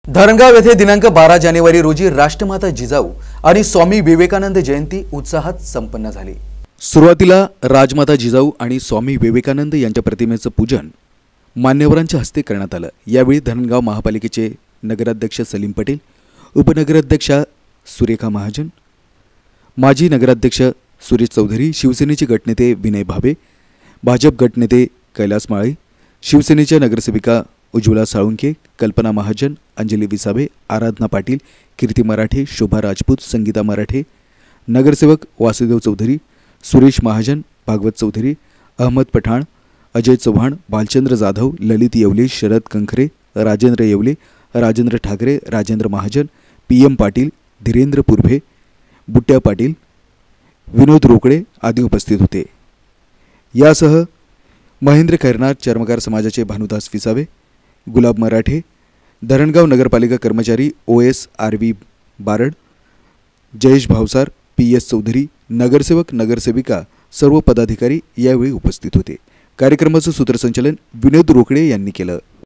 धरणगाव येथे दिनांक 12 जानेवारी रोजी राष्ट्रमाता जिजाऊ आणि स्वामी विवेकानंद जयंती उत्साहात संपन्न झाली। सुरुवातीला राजमाता जिजाऊ आणि स्वामी विवेकानंद यांच्या प्रतिमेचं पूजन मान्यवरांच्या हस्ते करण्यात आलं। यावेळी धरणगाव महापालिकेचे नगराध्यक्ष सलीम पटेल, उपनगराध्यक्षा सुरेखा महाजन, माजी नगराध्यक्ष सुरेश चौधरी, शिवसेनेचे गटनेते विनय भावे, भाजप गटनेते कैलास माळी, शिवसेनेच्या नगरसेविका उज्ज्वला साळुंके, कल्पना महाजन, अंजली विसावे, आराधना पाटील, कीर्ती मराठे, शोभा राजपूत, संगीता मराठे, नगरसेवक वासुदेव चौधरी, सुरेश महाजन, भागवत चौधरी, अहमद पठाण, अजय चव्हाण, बालचंद्र जाधव, ललित येवले, शरद कंखरे, राजेंद्र येवले, राजेंद्र ठाकरे, राजेंद्र महाजन, PM पाटील, धीरेंद्र पुरभे, बुट्ट्या पाटील, विनोद रोकडे आदी उपस्थित होते। यासह महेंद्र खैरनार, चर्मकार समाजाचे भानुदास विसावे, गुलाब मराठे, धरणगाव नगरपालिका कर्मचारी OS RV Barad, Jayesh Bhavsar, PS Chaudhari, नगरसेवक नगरसेविका सर्व पदाधिकारी यावेळी उपस्थित होते। कार्यक्रमाचं सूत्रसंचालन विनोद रोकडे यांनी केलं।